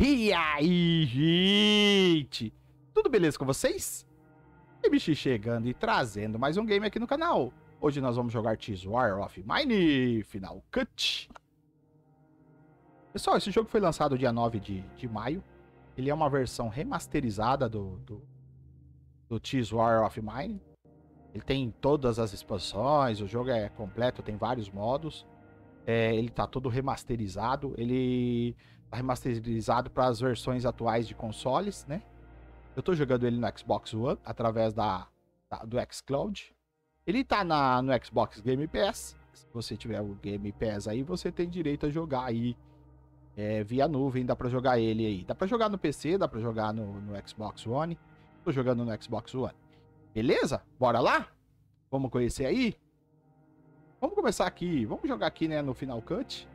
E aí, gente? Tudo beleza com vocês? MX chegando e trazendo mais um game aqui no canal. Hoje nós vamos jogar This War of Mine Final Cut. Pessoal, esse jogo foi lançado dia 9 de maio. Ele é uma versão remasterizada do This War of Mine. Ele tem todas as expansões, o jogo é completo, tem vários modos. Ele tá todo remasterizado. Ele tá remasterizado para as versões atuais de consoles, né? Eu tô jogando ele no Xbox One, através do xCloud. Ele tá no Xbox Game Pass. Se você tiver o Game Pass aí, você tem direito a jogar aí via nuvem. Dá pra jogar ele aí. Dá pra jogar no PC, dá pra jogar no Xbox One. Tô jogando no Xbox One. Beleza? Bora lá? Vamos conhecer aí? Vamos começar aqui. Vamos jogar aqui, né, no Final Cut.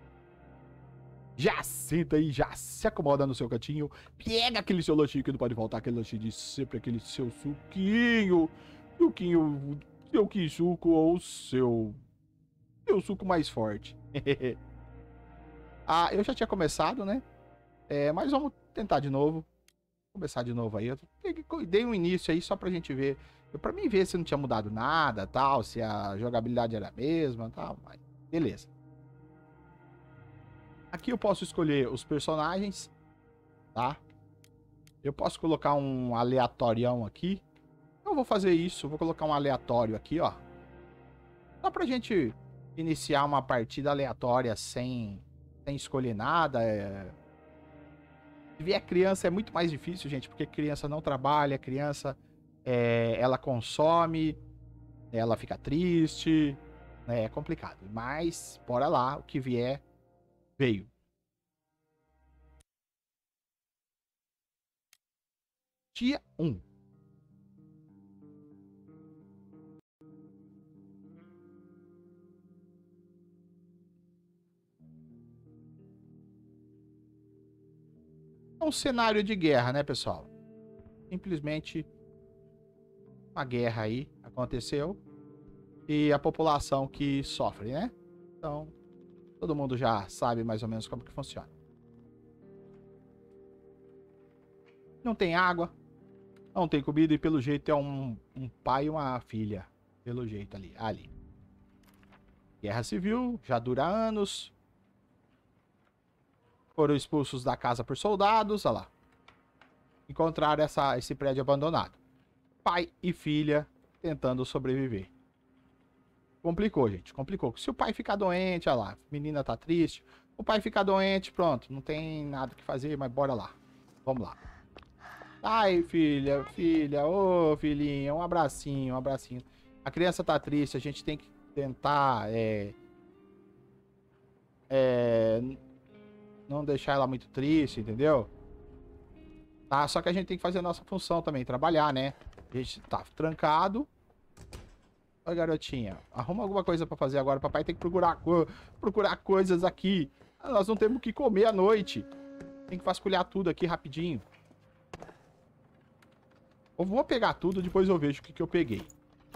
Já senta aí, já se acomoda no seu cantinho. Pega aquele seu lanchinho que não pode faltar, aquele lanchinho de sempre, aquele seu suquinho. Seu quisuco ou seu suco mais forte. Eu já tinha começado, né? Mas vamos tentar de novo. Começar de novo aí. Eu dei um início aí só pra gente ver. Pra mim ver se não tinha mudado nada, tal. Se a jogabilidade era a mesma, tal. Mas beleza. Aqui eu posso escolher os personagens, tá? Eu posso colocar um aleatorião aqui. Eu vou fazer isso. Vou colocar um aleatório aqui, ó. Só pra gente iniciar uma partida aleatória sem escolher nada. Se vier criança é muito mais difícil, gente, porque criança não trabalha, criança ela consome, ela fica triste, né? É complicado. Mas, bora lá, o que vier, veio. Dia 1. É um cenário de guerra, né, pessoal? Simplesmente uma guerra aí aconteceu e a população que sofre, né? Então, todo mundo já sabe mais ou menos como que funciona. Não tem água, não tem comida e pelo jeito é um pai e uma filha. Pelo jeito ali. Guerra civil, já dura anos. Foram expulsos da casa por soldados, olha lá. Encontraram esse prédio abandonado. Pai e filha tentando sobreviver. Complicou, gente. Complicou. Se o pai ficar doente, olha lá. A menina tá triste. O pai ficar doente, pronto. Não tem nada que fazer, mas bora lá. Vamos lá. Ai, filha. Ô, filhinha. Um abracinho. A criança tá triste. A gente tem que tentar não deixar ela muito triste, entendeu? Tá? Só que a gente tem que fazer a nossa função também. Trabalhar, né? A gente tá trancado. Oi, garotinha. Arruma alguma coisa pra fazer agora. Papai tem que procurar coisas aqui. Nós não temos o que comer à noite. Tem que vasculhar tudo aqui rapidinho. Eu vou pegar tudo, depois eu vejo o que eu peguei.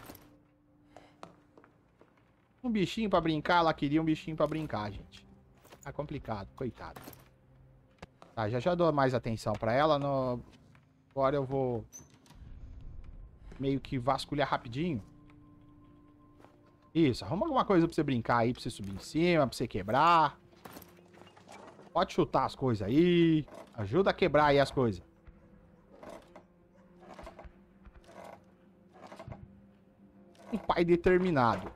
Um bichinho pra brincar. Ela queria um bichinho pra brincar, gente. Tá complicado, coitado. Tá, já dou mais atenção pra ela. Agora eu vou meio que vasculhar rapidinho. Isso, arruma alguma coisa pra você brincar aí, pra você subir em cima, pra você quebrar. Pode chutar as coisas aí. Ajuda a quebrar aí as coisas. Um pai determinado.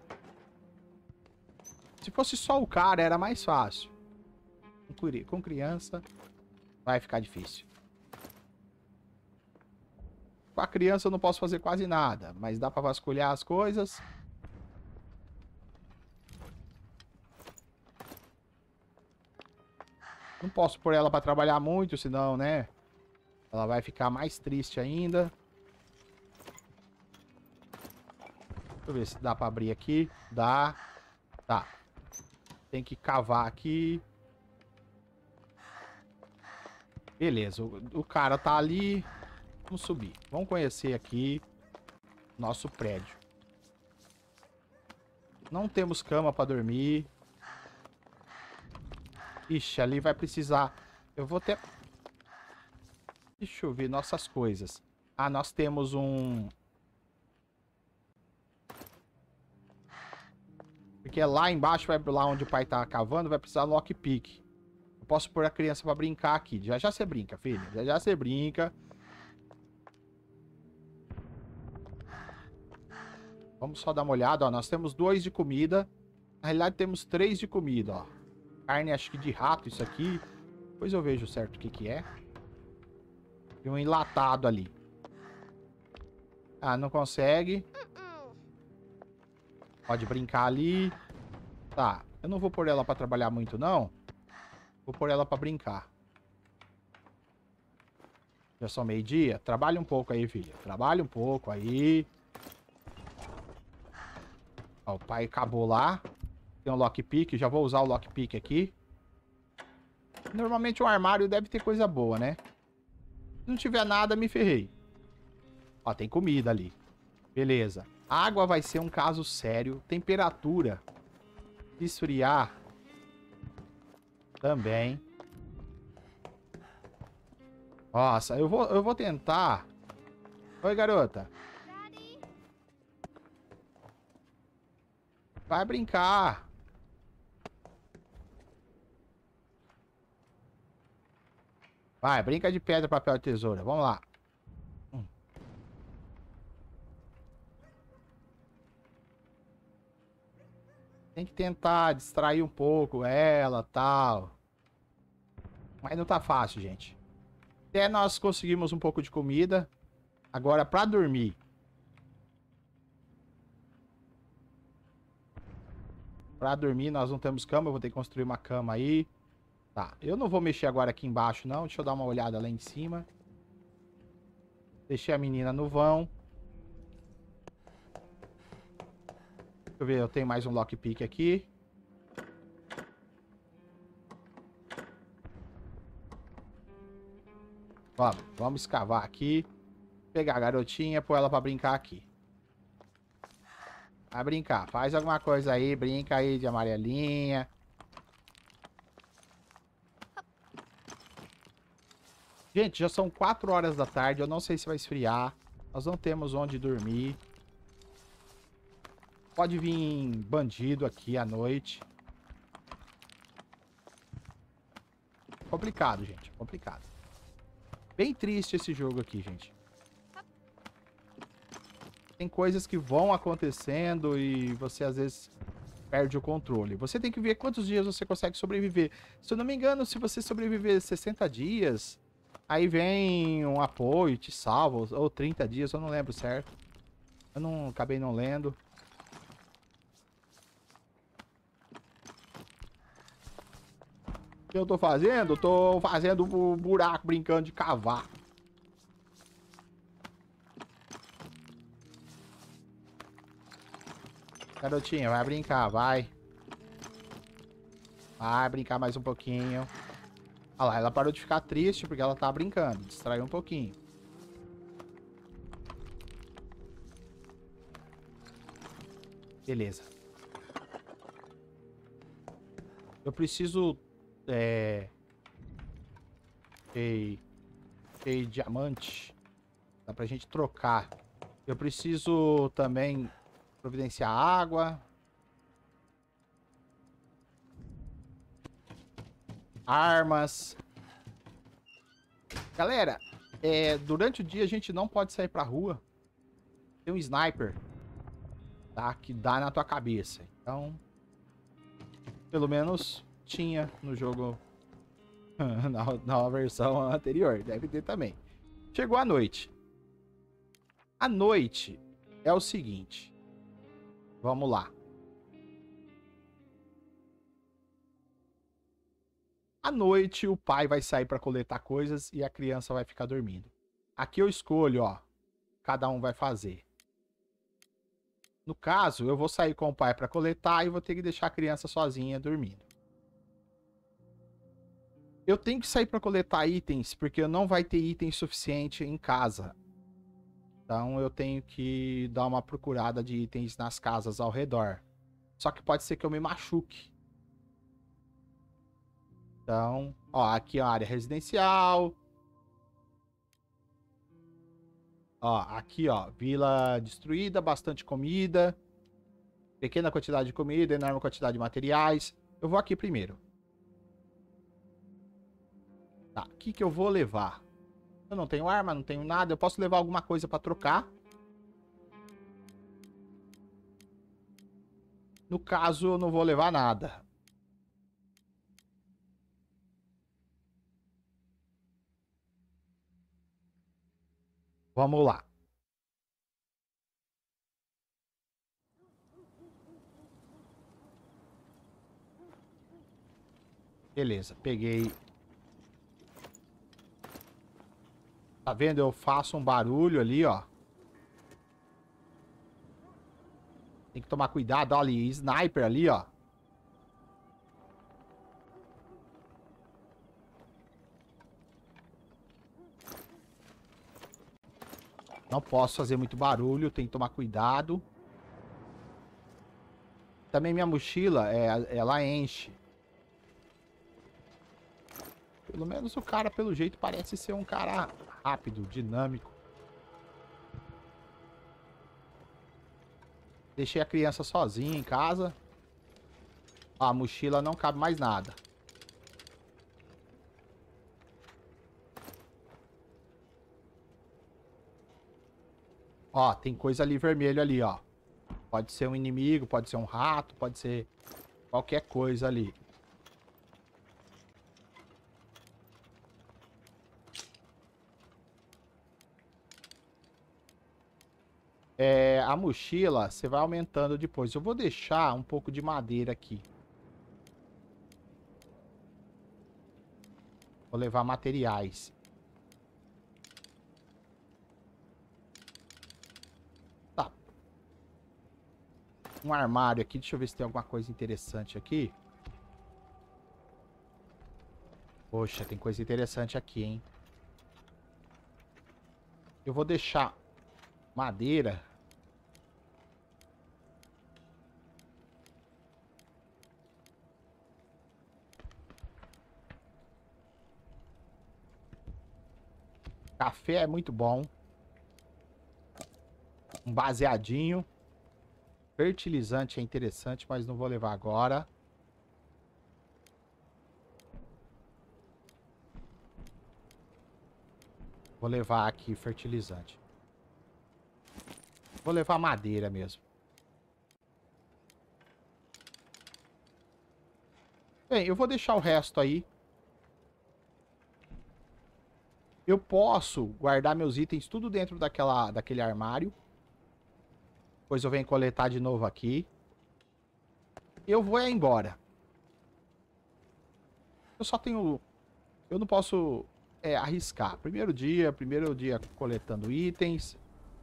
Se fosse só o cara, era mais fácil. Com criança, vai ficar difícil. Com a criança eu não posso fazer quase nada, mas dá pra vasculhar as coisas. Não posso pôr ela pra trabalhar muito, senão, né? Ela vai ficar mais triste ainda. Deixa eu ver se dá pra abrir aqui. Dá. Tá. Tem que cavar aqui. Beleza, o cara tá ali. Vamos subir. Vamos conhecer aqui nosso prédio. Não temos cama pra dormir. Ixi, ali vai precisar. Eu vou ter... Deixa eu ver nossas coisas. Ah, nós temos um... Porque lá embaixo, lá onde o pai tá cavando, vai precisar lockpick. Eu posso pôr a criança pra brincar aqui. Já já você brinca, filha. Já já você brinca. Vamos só dar uma olhada, ó. Nós temos 2 de comida. Na realidade, temos 3 de comida, ó. Carne, acho que de rato, isso aqui. Depois eu vejo certo o que que é. E um enlatado ali. Ah, não consegue. Pode brincar ali. Tá, eu não vou pôr ela pra trabalhar muito, não. Vou pôr ela pra brincar. Já são meio-dia. Trabalha um pouco aí, filha. Trabalha um pouco aí. Ó, o pai acabou lá. Tem um lockpick. Já vou usar o lockpick aqui. Normalmente um armário deve ter coisa boa, né? Se não tiver nada, me ferrei. Ó, tem comida ali. Beleza. Água vai ser um caso sério. Temperatura. Se esfriar. Também. Nossa, eu vou tentar. Oi, garota. Vai brincar. Vai, brinca de pedra, papel e tesoura. Vamos lá. Tem que tentar distrair um pouco ela, tal. Mas não tá fácil, gente. Até nós conseguimos um pouco de comida. Agora, pra dormir. Pra dormir, nós não temos cama. Eu vou ter que construir uma cama aí. Tá, eu não vou mexer agora aqui embaixo, não. Deixa eu dar uma olhada lá em cima. Deixei a menina no vão. Deixa eu ver, eu tenho mais um lockpick aqui. Vamos escavar aqui. Pegar a garotinha, pôr ela pra brincar aqui. Vai brincar, faz alguma coisa aí, brinca aí de amarelinha. Gente, já são 4 horas da tarde, eu não sei se vai esfriar. Nós não temos onde dormir. Pode vir bandido aqui à noite. Complicado, gente, complicado. Bem triste esse jogo aqui, gente. Tem coisas que vão acontecendo e você às vezes perde o controle. Você tem que ver quantos dias você consegue sobreviver. Se eu não me engano, se você sobreviver 60 dias, aí vem um apoio, te salva, ou 30 dias, eu não lembro certo. Eu não acabei não lendo. O que eu tô fazendo? Tô fazendo o buraco, brincando de cavar. Garotinha, vai brincar, vai. Vai brincar mais um pouquinho. Olha lá, ela parou de ficar triste porque ela tá brincando. Distraiu um pouquinho. Beleza. Eu preciso... diamante. Dá pra gente trocar. Eu preciso também providenciar água. Armas. Galera, durante o dia a gente não pode sair pra rua. Tem um sniper, tá? Que dá na tua cabeça. Então, pelo menos tinha no jogo na versão anterior. Deve ter também. Chegou a noite. A noite é o seguinte. Vamos lá. À noite, o pai vai sair para coletar coisas e a criança vai ficar dormindo. Aqui eu escolho, ó. Cada um vai fazer. No caso, eu vou sair com o pai para coletar e vou ter que deixar a criança sozinha dormindo. Eu tenho que sair para coletar itens, porque não vai ter item suficiente em casa. Então eu tenho que dar uma procurada de itens nas casas ao redor. Só que pode ser que eu me machuque. Então, ó, aqui é a área residencial. Ó, aqui, ó. Vila destruída, bastante comida. Pequena quantidade de comida, enorme quantidade de materiais. Eu vou aqui primeiro. Tá, o que que eu vou levar? Eu não tenho arma, não tenho nada. Eu posso levar alguma coisa pra trocar. No caso, eu não vou levar nada. Vamos lá. Beleza, peguei. Tá vendo? Eu faço um barulho ali, ó. Tem que tomar cuidado. Olha ali, sniper ali, ó. Não posso fazer muito barulho, tem que tomar cuidado. Também minha mochila, ela enche. Pelo menos o cara, pelo jeito, parece ser um cara rápido, dinâmico. Deixei a criança sozinha em casa. Ó, a mochila não cabe mais nada. Ó, tem coisa ali vermelho ali, ó. Pode ser um inimigo, pode ser um rato, pode ser qualquer coisa ali. É, a mochila, você vai aumentando depois. Eu vou deixar um pouco de madeira aqui. Vou levar materiais. Tá. Um armário aqui. Deixa eu ver se tem alguma coisa interessante aqui. Poxa, tem coisa interessante aqui, hein? Eu vou deixar madeira. Café é muito bom. Um baseadinho. Fertilizante é interessante, mas não vou levar agora. Vou levar aqui fertilizante. Vou levar madeira mesmo. Bem, eu vou deixar o resto aí. Eu posso guardar meus itens tudo dentro daquele armário. Depois eu venho coletar de novo aqui. Eu vou embora. Eu só tenho... Eu não posso arriscar. Primeiro dia coletando itens.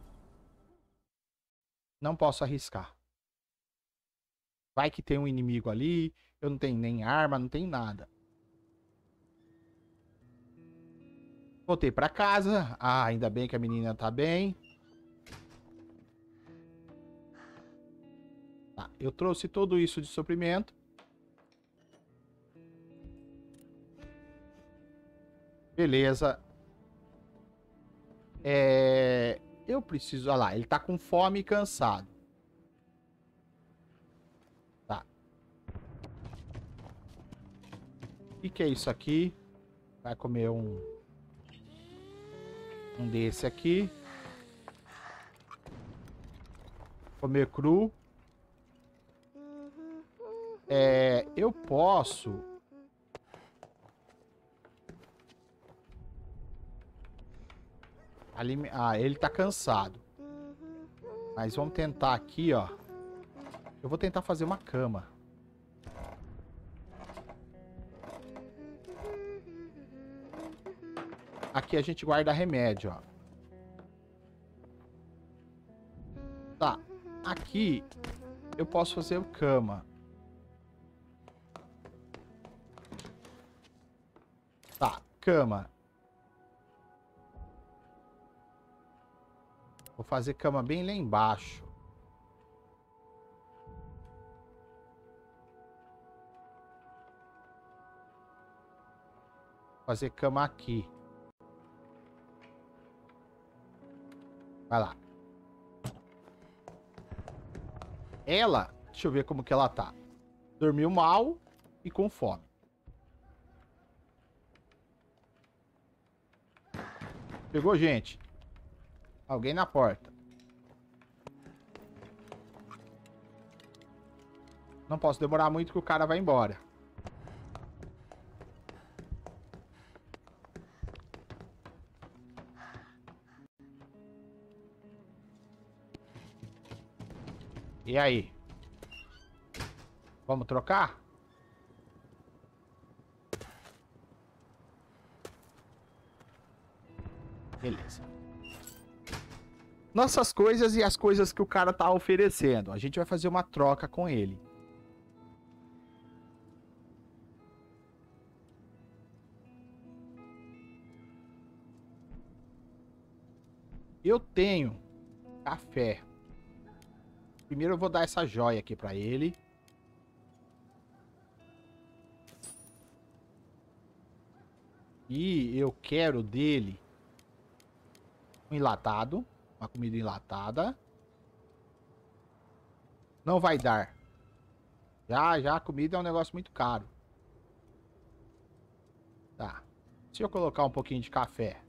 Não posso arriscar. Vai que tem um inimigo ali. Eu não tenho nem arma, não tenho nada. Voltei pra casa. Ah, ainda bem que a menina tá bem. Tá, eu trouxe tudo isso de suprimento. Beleza. Eu preciso... Olha lá, ele tá com fome e cansado. Tá. O que é isso aqui? Vai comer um desse aqui. Comer cru. Eu posso... Ah, ele tá cansado. Mas vamos tentar aqui, ó. Eu vou tentar fazer uma cama. Aqui a gente guarda remédio, ó. Tá. Aqui eu posso fazer cama. Tá, cama. Vou fazer cama bem lá embaixo. Fazer cama aqui. Vai lá. Ela, deixa eu ver como que ela tá. Dormiu mal e com fome. Chegou, gente. Alguém na porta. Não posso demorar muito que o cara vai embora. E aí? Vamos trocar? Beleza. Nossas coisas e as coisas que o cara tá oferecendo. A gente vai fazer uma troca com ele. Eu tenho café. Primeiro eu vou dar essa joia aqui pra ele. E eu quero dele um enlatado. Uma comida enlatada. Não vai dar. Já a comida é um negócio muito caro. Tá. Se eu colocar um pouquinho de café.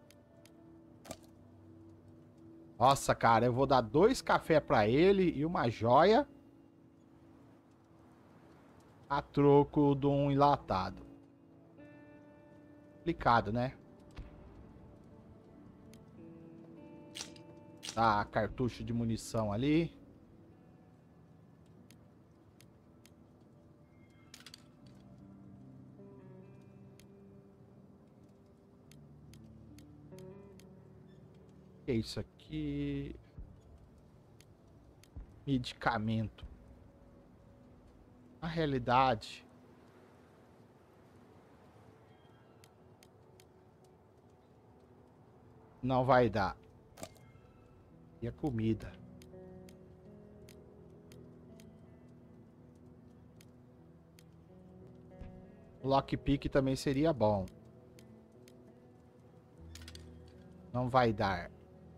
Nossa, cara, eu vou dar 2 cafés pra ele e uma joia. A troco de um enlatado. Complicado, né? Tá, cartucho de munição ali. O que é isso aqui? Medicamento. Na realidade... não vai dar. E a comida? Lockpick também seria bom. Não vai dar.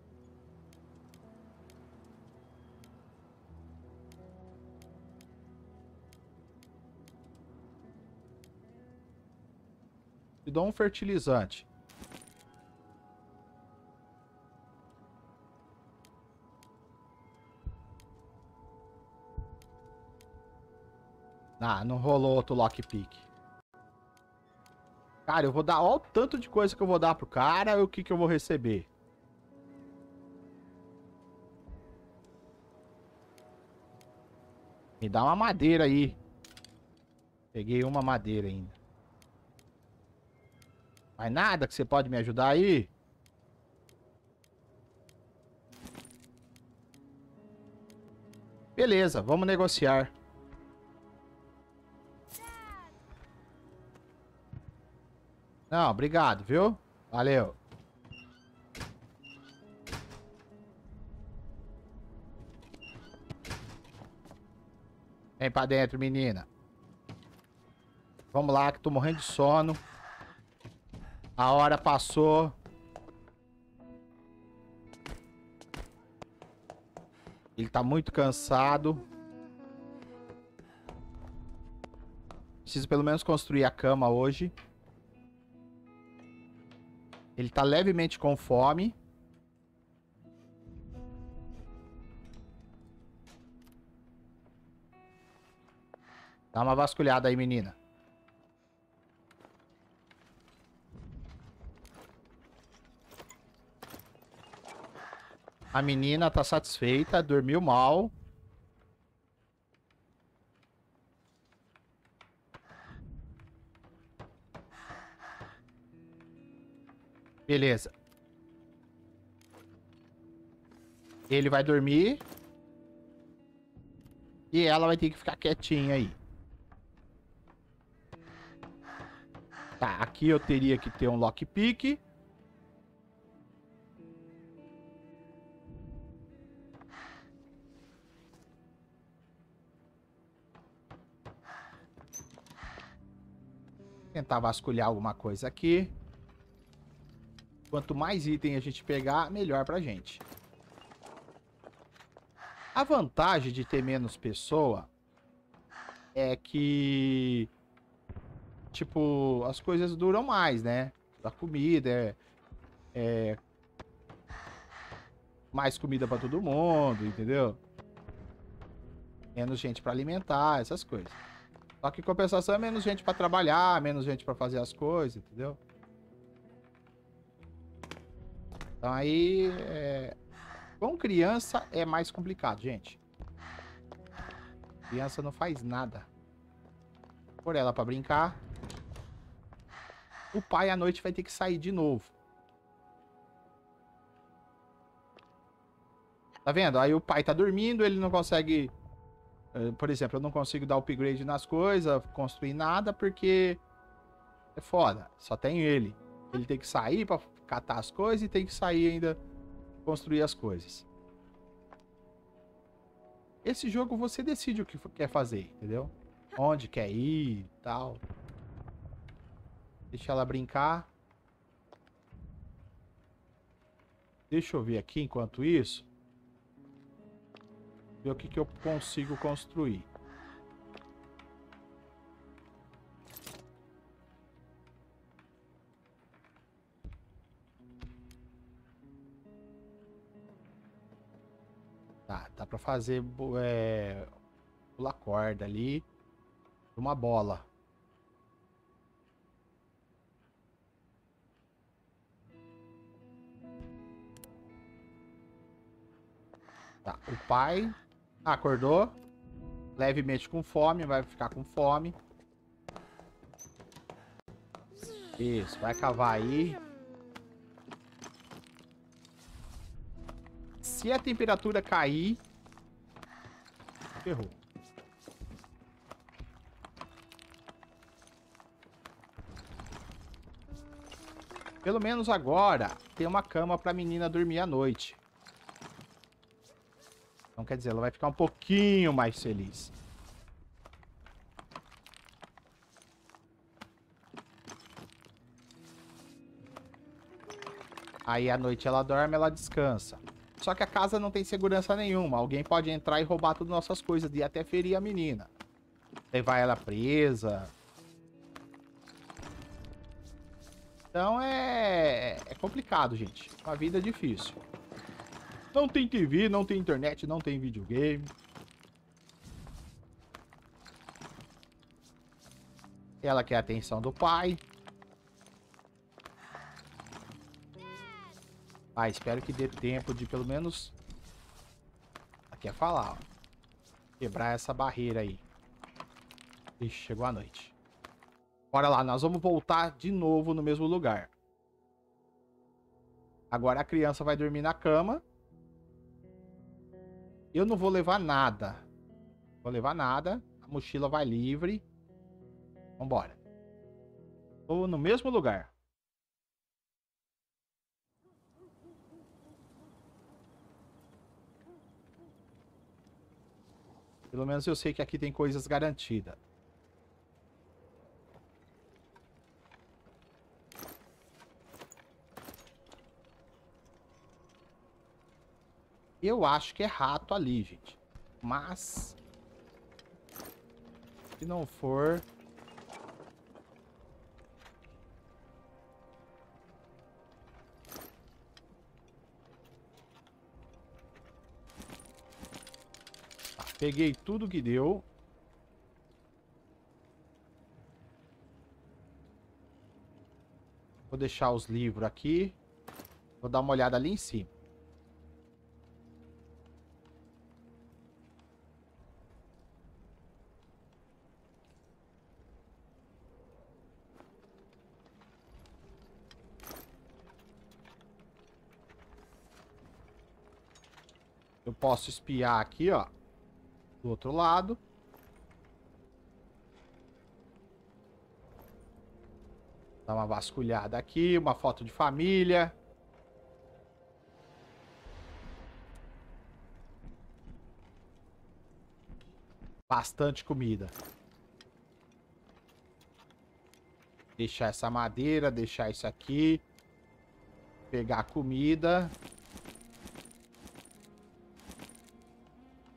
Te dou um fertilizante. Ah, não rolou outro lockpick. Cara, eu vou dar... Olha o tanto de coisa que eu vou dar pro cara e o que que eu vou receber. Me dá uma madeira aí. Peguei uma madeira ainda. Mais nada que você pode me ajudar aí? Beleza, vamos negociar. Não, obrigado, viu? Valeu. Vem pra dentro, menina. Vamos lá, que tô morrendo de sono. A hora passou. Ele tá muito cansado. Preciso pelo menos construir a cama hoje. Ele tá levemente com fome. Dá uma vasculhada aí, menina. A menina tá satisfeita, dormiu mal. Beleza. Ele vai dormir. E ela vai ter que ficar quietinha aí. Tá, aqui eu teria que ter um lockpick. Tentar vasculhar alguma coisa aqui. Quanto mais item a gente pegar, melhor pra gente. A vantagem de ter menos pessoa é que, tipo, as coisas duram mais, né? A comida é mais comida pra todo mundo, entendeu? Menos gente pra alimentar, essas coisas. Só que em compensação é menos gente pra trabalhar, menos gente pra fazer as coisas, entendeu? Então aí, com criança é mais complicado, gente. Criança não faz nada. Por ela pra brincar. O pai à noite vai ter que sair de novo. Tá vendo? Aí o pai tá dormindo, ele não consegue... Por exemplo, eu não consigo dar upgrade nas coisas, construir nada, porque é foda. Só tem ele. Ele tem que sair pra catar as coisas e tem que sair ainda construir as coisas. Esse jogo você decide o que quer fazer, entendeu? Onde quer ir e tal. Deixa ela brincar. Deixa eu ver aqui enquanto isso. Ver o que, que eu consigo construir. Tá, dá pra fazer pular corda ali. Uma bola. Tá, o pai acordou. Levemente com fome, vai ficar com fome. Isso, vai cavar aí. Se a temperatura cair, ferrou. Pelo menos agora tem uma cama pra menina dormir à noite. Então quer dizer, ela vai ficar um pouquinho mais feliz. Aí à noite ela dorme, ela descansa. Só que a casa não tem segurança nenhuma. Alguém pode entrar e roubar todas as nossas coisas e até ferir a menina. Levar ela presa. Então é complicado, gente. Uma vida difícil. Não tem TV, não tem internet, não tem videogame. Ela quer a atenção do pai. Ah, espero que dê tempo de pelo menos... Aqui é falar, ó. Quebrar essa barreira aí. Ixi, chegou a noite. Bora lá, nós vamos voltar de novo no mesmo lugar. Agora a criança vai dormir na cama. Eu não vou levar nada. Vou levar nada. A mochila vai livre. Vambora. Tô no mesmo lugar. Pelo menos eu sei que aqui tem coisas garantidas. Eu acho que é rato ali, gente. Mas... se não for... Tá, peguei tudo que deu. Vou deixar os livros aqui. Vou dar uma olhada ali em cima. Eu posso espiar aqui, ó. Do outro lado. Dar uma vasculhada aqui. Uma foto de família. Bastante comida. Deixar essa madeira. Deixar isso aqui. Pegar a comida.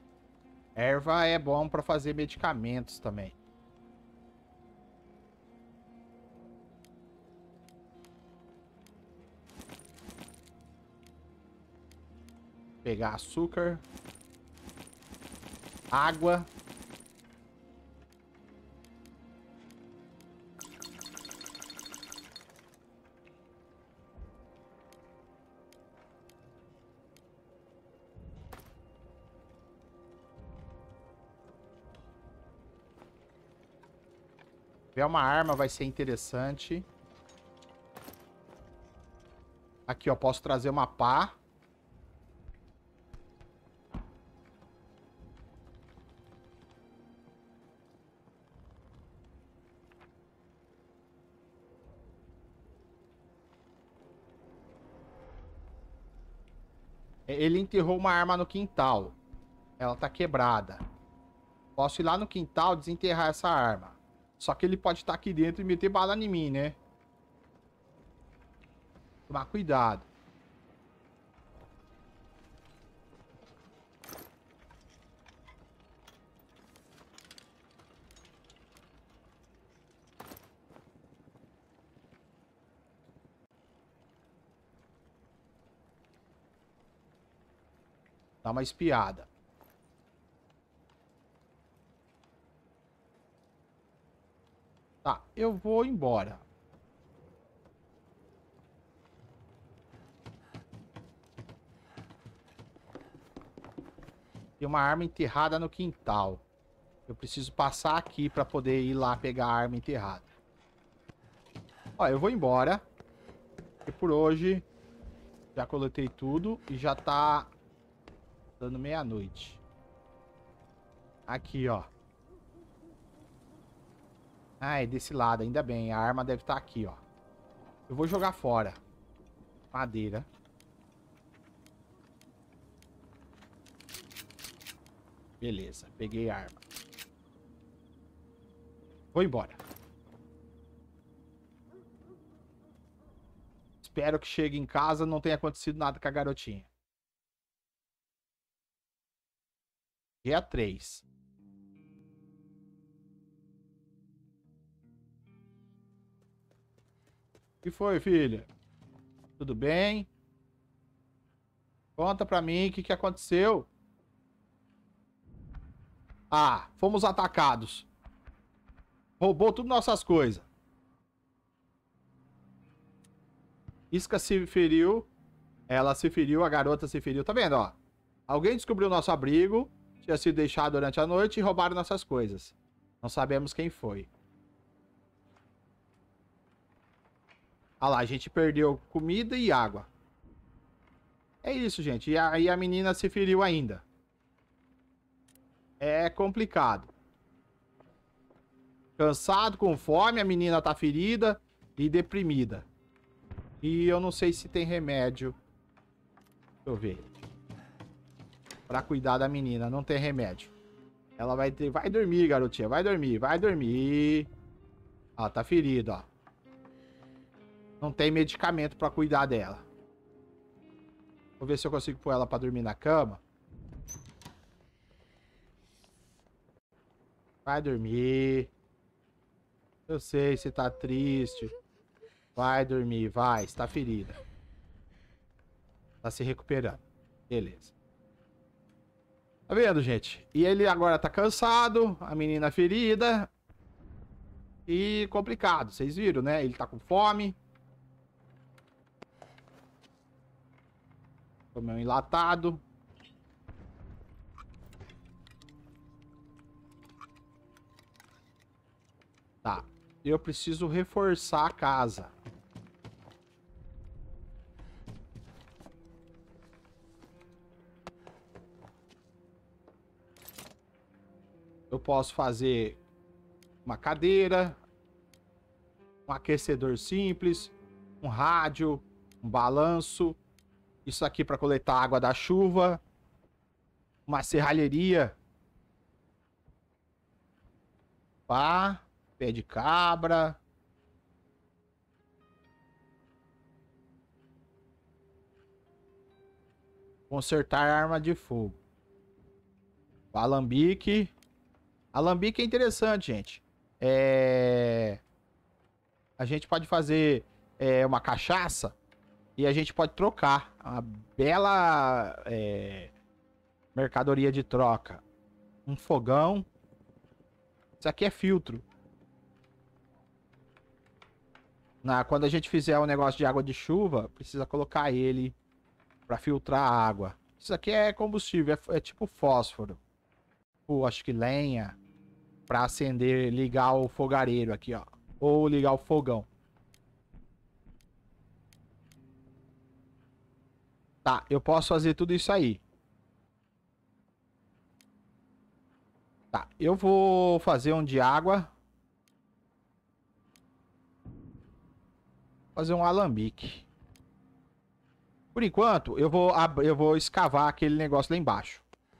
Erva é bom pra fazer medicamentos também. Pegar açúcar. Água. Ver uma arma vai ser interessante. Aqui, ó, posso trazer uma pá. Ele enterrou uma arma no quintal. Ela tá quebrada. Posso ir lá no quintal desenterrar essa arma. Só que ele pode estar aqui dentro e meter bala em mim, né? Tomar cuidado. Dá uma espiada. Tá, eu vou embora. Tem uma arma enterrada no quintal. Eu preciso passar aqui pra poder ir lá pegar a arma enterrada. Ó, eu vou embora. E por hoje já coletei tudo e já tá dando meia-noite. Aqui, ó. Ah, é desse lado, ainda bem. A arma deve estar aqui, ó. Eu vou jogar fora. Madeira. Beleza, peguei a arma. Vou embora. Espero que chegue em casa e não tenha acontecido nada com a garotinha. Dia 3. O que foi, filha? Tudo bem? Conta pra mim o que aconteceu. Ah, fomos atacados. Roubou tudo nossas coisas. Isca se feriu. Ela se feriu, a garota se feriu. Tá vendo, ó? Alguém descobriu nosso abrigo, tinha sido deixado durante a noite e roubaram nossas coisas. Não sabemos quem foi. Ah lá, a gente perdeu comida e água. É isso, gente. E a menina se feriu ainda. É complicado. Cansado, com fome, a menina tá ferida e deprimida. E eu não sei se tem remédio. Deixa eu ver. Pra cuidar da menina, não tem remédio. Ela vai ter... Vai dormir, garotinha. Vai dormir, vai dormir. Ó, tá ferida, ó. Não tem medicamento pra cuidar dela. Vou ver se eu consigo pôr ela pra dormir na cama. Vai dormir. Eu sei, você tá triste. Vai dormir, vai. Está ferida. Tá se recuperando. Beleza. Tá vendo, gente? E ele agora tá cansado. A menina ferida. E complicado. Vocês viram, né? Ele tá com fome. Comeu um enlatado. Tá. Eu preciso reforçar a casa. Eu posso fazer uma cadeira, um aquecedor simples, um rádio, um balanço. Isso aqui para coletar água da chuva. Uma serralheria. Pá, pé de cabra. Consertar arma de fogo. O alambique. Alambique é interessante, gente. A gente pode fazer uma cachaça e a gente pode trocar. Uma bela mercadoria de troca. Um fogão. Isso aqui é filtro. Quando a gente fizer um negócio de água de chuva, precisa colocar ele para filtrar a água. Isso aqui é combustível, é tipo fósforo. Acho que lenha. Para acender, ligar o fogareiro aqui, ó. Ou ligar o fogão. Tá, eu posso fazer tudo isso aí. Tá, eu vou fazer um de água. Fazer um alambique. Por enquanto, eu vou escavar aquele negócio lá embaixo.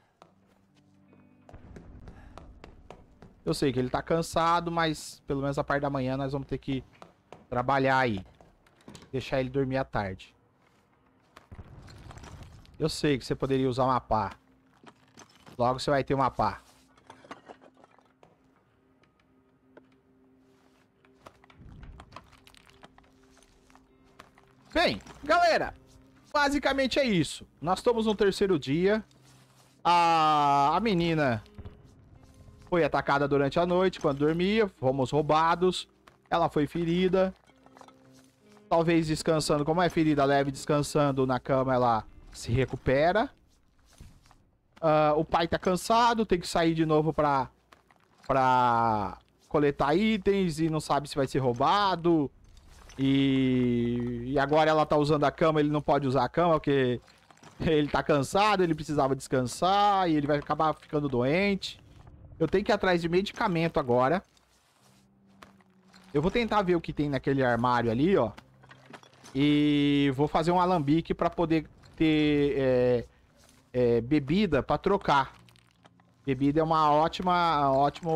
Eu sei que ele tá cansado, mas pelo menos a parte da manhã nós vamos ter que trabalhar aí. Deixar ele dormir à tarde. Eu sei que você poderia usar uma pá. Logo você vai ter uma pá. Bem, galera, basicamente é isso. Nós estamos no terceiro dia. A menina foi atacada durante a noite, quando dormia. Fomos roubados. Ela foi ferida. Talvez descansando, como é ferida leve, descansando na cama, ela se recupera. O pai tá cansado, tem que sair de novo pra coletar itens e não sabe se vai ser roubado. E agora ela tá usando a cama, ele não pode usar a cama porque ele tá cansado, ele precisava descansar e ele vai acabar ficando doente. Eu tenho que ir atrás de medicamento agora. Eu vou tentar ver o que tem naquele armário ali, ó. E vou fazer um alambique pra poder ter bebida pra trocar. Bebida é uma ótima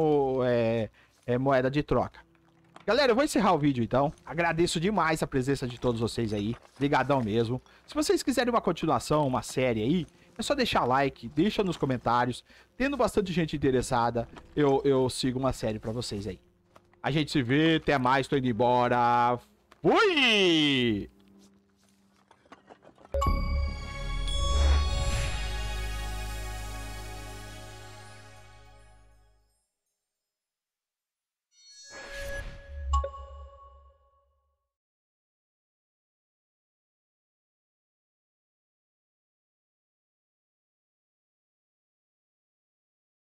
moeda de troca. Galera, eu vou encerrar o vídeo então. Agradeço demais a presença de todos vocês aí. Obrigadão mesmo. Se vocês quiserem uma continuação, uma série aí, é só deixar like, deixa nos comentários. Tendo bastante gente interessada, eu sigo uma série pra vocês aí. A gente se vê, até mais, tô indo embora. Fui!